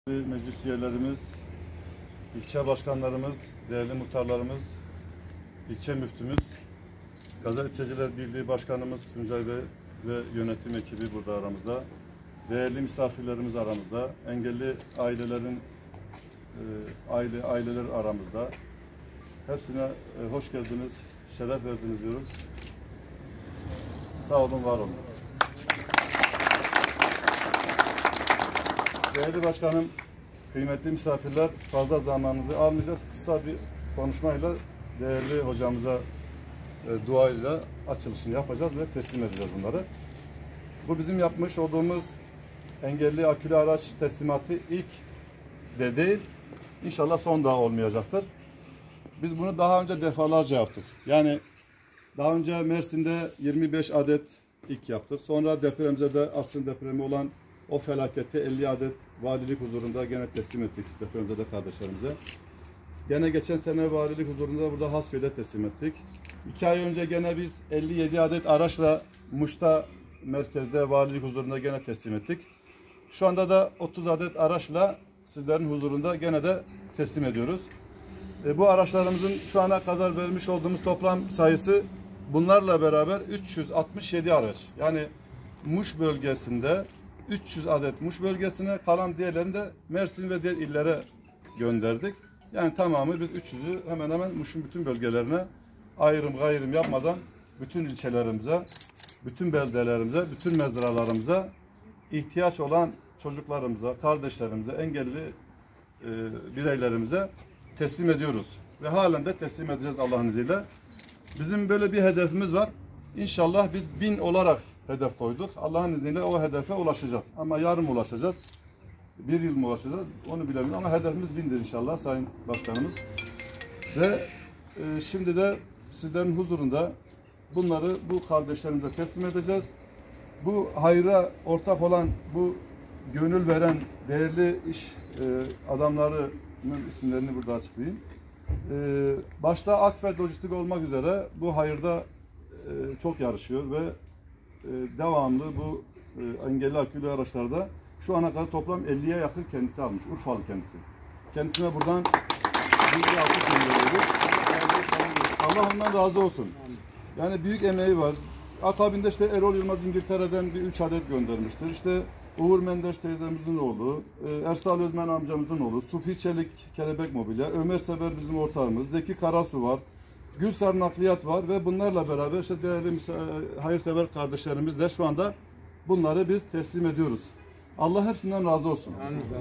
Meclis üyelerimiz, ilçe başkanlarımız, değerli muhtarlarımız, ilçe müftümüz, Gazeteciler Birliği Başkanımız Tuncay Bey ve yönetim ekibi burada aramızda. Değerli misafirlerimiz aramızda, engelli ailelerin aileler aramızda. Hepsine hoş geldiniz, şeref verdiniz diyoruz. Sağ olun, var olun. Değerli başkanım, kıymetli misafirler, fazla zamanınızı almayacak. Kısa bir konuşmayla değerli hocamıza duayla açılışını yapacağız ve teslim edeceğiz bunları. Bu bizim yapmış olduğumuz engelli akülü araç teslimatı ilk de değil, inşallah son daha olmayacaktır. Biz bunu daha önce defalarca yaptık. Yani daha önce Mersin'de 25 adet ilk yaptık. Sonra depremzede, Asrın depremi olan o felakette 50 adet valilik huzurunda gene teslim ettik depremzede kardeşlerimize. Gene geçen sene valilik huzurunda burada Hasköy'de teslim ettik. 2 ay önce gene biz 57 adet araçla Muş'ta merkezde valilik huzurunda gene teslim ettik. Şu anda da 30 adet araçla sizlerin huzurunda gene de teslim ediyoruz. Bu araçlarımızın şu ana kadar vermiş olduğumuz toplam sayısı bunlarla beraber 367 araç. Yani Muş bölgesinde 300 adet Muş bölgesine, kalan diğerlerini de Mersin ve diğer illere gönderdik. Yani tamamı biz 300'ü hemen hemen Muş'un bütün bölgelerine ayrım gayrım yapmadan bütün ilçelerimize, bütün beldelerimize, bütün mezralarımıza ihtiyaç olan çocuklarımıza, kardeşlerimize, engelli bireylerimize teslim ediyoruz. Ve halen de teslim edeceğiz Allah'ın izniyle. Bizim böyle bir hedefimiz var. İnşallah biz 1000 olarak hedef koyduk. Allah'ın izniyle o hedefe ulaşacağız. Ama yarın mı ulaşacağız? Bir yıl mı ulaşacağız? Onu bilemiyorum ama hedefimiz 1000'dir inşallah Sayın Başkanımız. Ve şimdi de sizlerin huzurunda bunları bu kardeşlerimize teslim edeceğiz. Bu hayra ortak olan, bu gönül veren değerli iş adamlarının isimlerini burada açıklayayım. Başta Akfet Lojistik olmak üzere bu hayırda çok yarışıyor ve devamlı bu engelli akülü araçlarda şu ana kadar toplam 50'ye yakın kendisi almış. Urfalı kendisi. Kendisine buradan bir alkış gönderiyoruz. Allah ondan razı olsun. Yani büyük emeği var. Akabinde işte Erol Yılmaz İngiltere'den bir 3 adet göndermiştir. İşte Uğur Mendeş teyzemizin oğlu, Ersal Özmen amcamızın oğlu, Sufi Çelik Kelebek Mobilya, Ömer Sever bizim ortağımız, Zeki Karasu var, Gülsar Nakliyat var ve bunlarla beraber işte değerli hayırsever kardeşlerimiz de şu anda bunları biz teslim ediyoruz. Allah hepsinden razı olsun.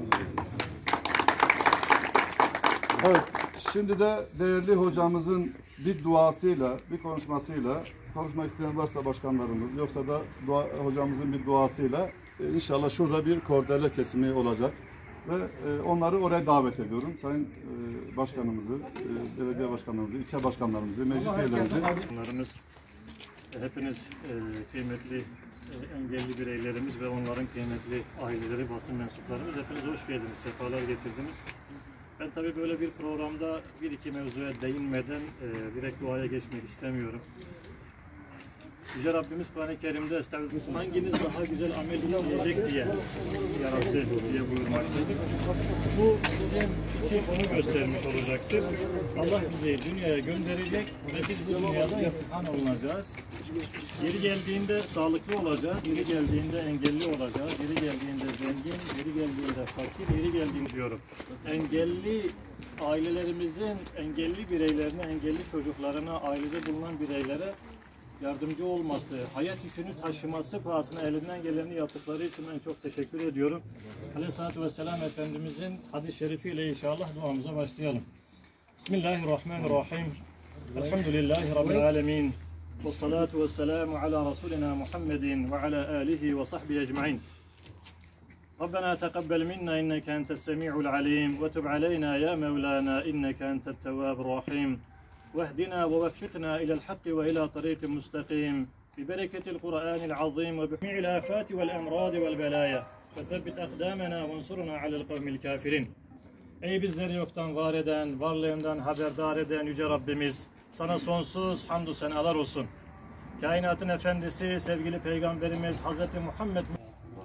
Evet, şimdi de değerli hocamızın bir duasıyla, bir konuşmasıyla, konuşmak isteyen varsa başkanlarımız, yoksa da hocamızın bir duasıyla inşallah şurada bir kordele kesimi olacak. Ve onları oraya davet ediyorum. Sayın başkanımızı, belediye başkanlarımızı, ilçe başkanlarımızı, meclis üyelerimizi. Hepiniz kıymetli engelli bireylerimiz ve onların kıymetli aileleri, basın mensuplarımız, hepiniz hoş geldiniz, sefalar getirdiniz. Ben tabii böyle bir programda bir iki mevzuya değinmeden direkt duaya geçmek istemiyorum. Yüce Rabbimiz Kur'an-ı Kerim'de estağfurullah hanginiz daha güzel amel işleyecek diye yarası diye buyurmaktadır. Bu bizim için şunu göstermiş olacaktır. Allah bizi dünyaya gönderecek ve biz bu dünyada imtihan olunacağız. Yeri geldiğinde sağlıklı olacağız, yeri geldiğinde engelli olacağız, yeri geldiğinde zengin, yeri geldiğinde fakir, yeri geldiğinde diyorum. Engelli ailelerimizin engelli bireylerine, engelli çocuklarına, ailede bulunan bireylere yardımcı olması, hayat yükünü taşıması pahasına elinden geleni yaptıkları için ben çok teşekkür ediyorum. Aleyhisselatü Vesselam Efendimizin hadis-i şerifiyle inşallah duamıza başlayalım. Bismillahirrahmanirrahim. Elhamdülillahi Rabbil alemin. Ve salatu ve selamu ala Resulina Muhammedin ve ala alihi ve sahbihi ecma'in. Rabbena teqabbel minna inneke entes semi'ul alim ve tub aleyna ya Mevlana inneke entet tevvabur rahim. واهدنا ووفقنا إلى الحق وإلى طريق مستقيم ببركة القرآن العظيم وبجميع الآفات والأمراض والبلايا فثبت أقدامنا وانصرنا على القوم الكافرين. Ey bizleri yoktan var eden, varlığından haberdar eden Yüce Rabbimiz, sana sonsuz hamdü senalar olsun. Kainatın efendisi, sevgili Peygamberimiz Hazreti Muhammed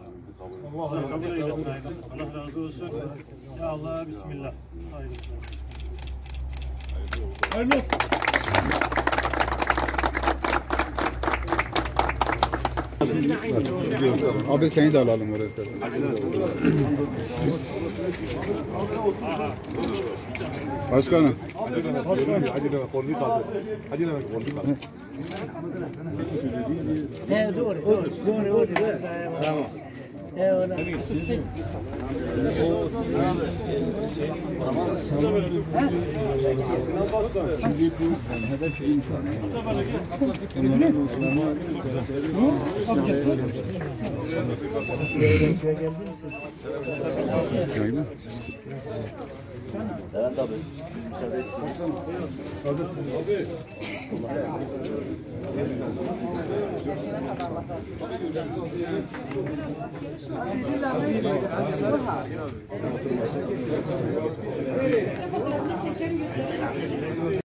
Allah kabul eylesin. Allah razı olsun. Ya Allah, bismillah. Hayırlı olsun. Abi seni de alalım oraya istersen. Başkanım. Hadi de kolunu kaldır. Hadi de kolunu kaldır. Doğru. Tamam. Şimdi bu hedef insan. Onların Uslama Evet abi. Müsaade istiyorsan. Sade sizin. Abi.